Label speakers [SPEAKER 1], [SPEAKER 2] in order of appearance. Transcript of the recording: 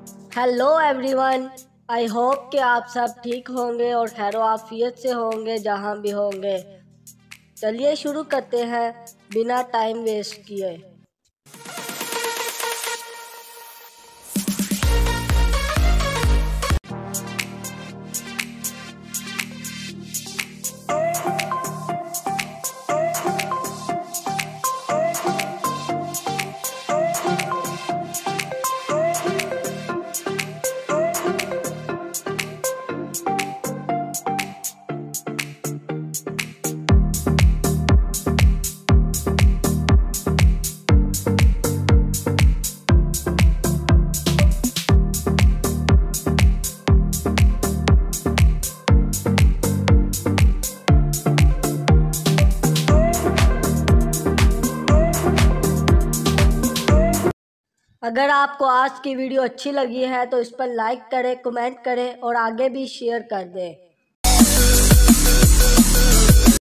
[SPEAKER 1] Hello everyone, I hope कि आप सब ठीक होंगे और खैरो आफियत से होंगे जहां भी होंगे। चलिए शुरू करते हैं बिना टाइम वेस्ट किए। अगर आपको आज की वीडियो अच्छी लगी है तो इस पर लाइक करें, कमेंट करें और आगे भी शेयर कर दें।